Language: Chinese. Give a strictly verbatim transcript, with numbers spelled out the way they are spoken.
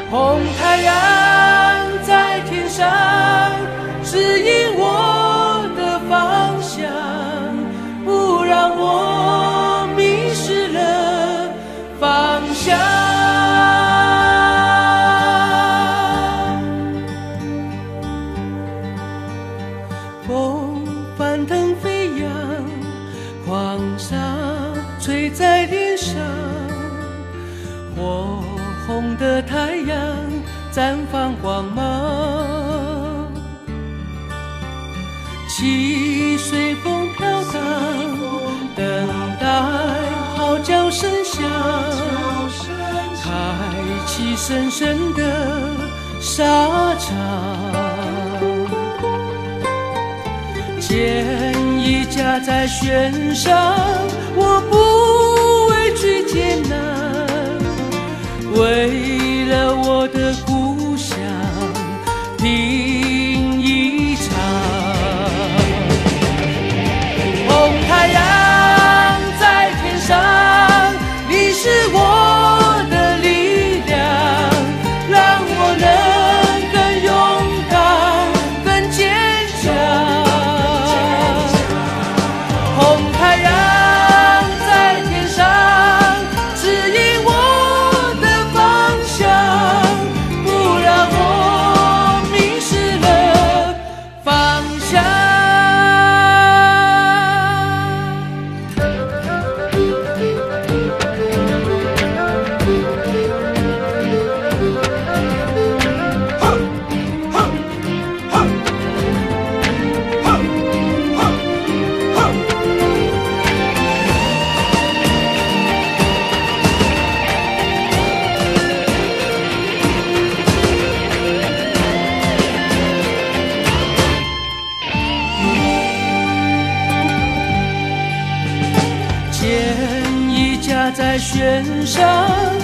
红太阳在天上，指引我的方向，不让我迷失了方向。风翻腾飞扬，黄沙吹在脸上，火红的太阳绽放光芒，汽水风飘荡，等待号角声响，开启神圣的沙场。剑已架在弦上，我不畏惧艰难，为了我的故乡拼一场。红太阳在天上，你是我的力量，让我能更勇敢更坚强。红太阳在天上，指引我的方向，不让我迷失了方向。剑已架在弦上，